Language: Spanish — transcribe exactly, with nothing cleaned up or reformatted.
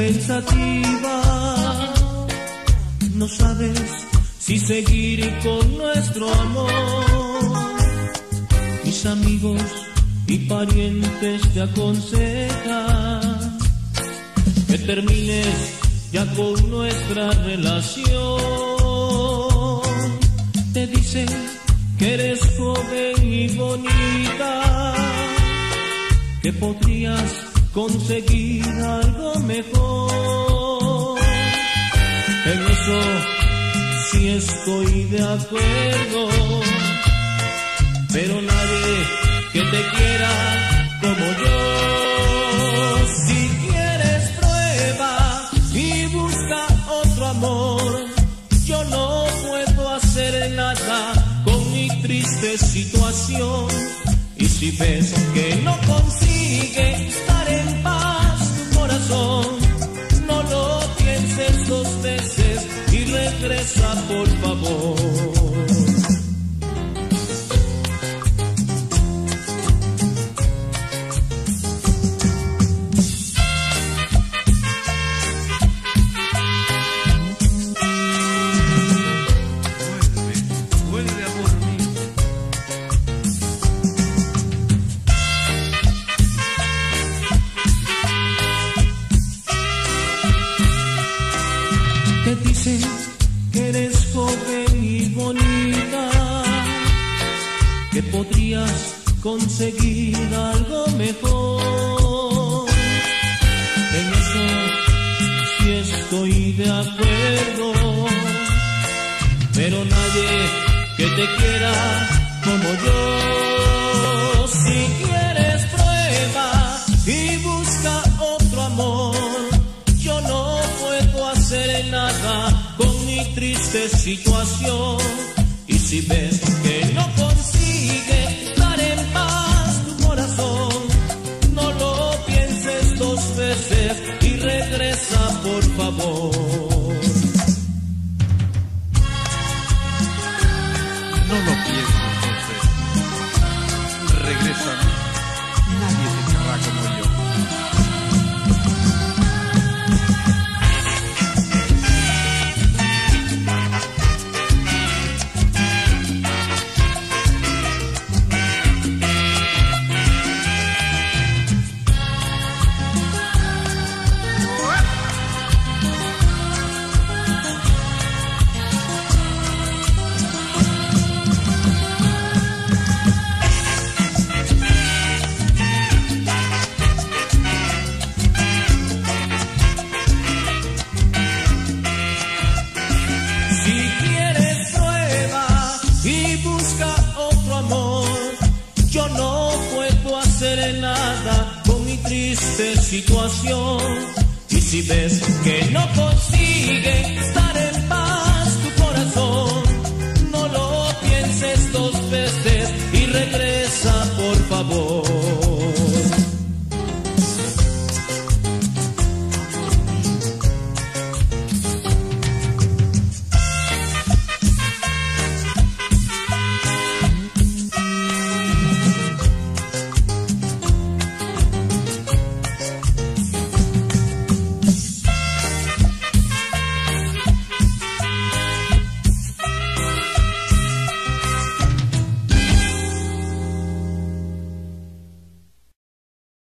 pensativa, no sabes si seguir con nuestro amor. Mis amigos y parientes te aconsejan que termines ya con nuestra relación. Te dicen que eres joven y bonita, que podrías conseguir algo mejor. En eso sí estoy de acuerdo, pero nadie que te quiera como yo. Si quieres prueba y busca otro amor, yo no puedo hacer nada con mi triste situación. Y si ves que no consigue estar en paz tu corazón, no lo pienses dos veces y regresa por favor. Te dicen que eres joven y bonita, que podrías conseguir algo mejor. En eso sí estoy de acuerdo, pero nadie que te quiera como yo. Si quieres prueba y busca otro amor, yo no puedo hacer nada con mi triste situación. Y si ves que no consigue estar en paz tu corazón, no lo pienses dos veces y regresa por favor. No lo pienses dos veces. Regresa. Nadie te querrá como yo. Nada con mi triste situación. Y si ves que no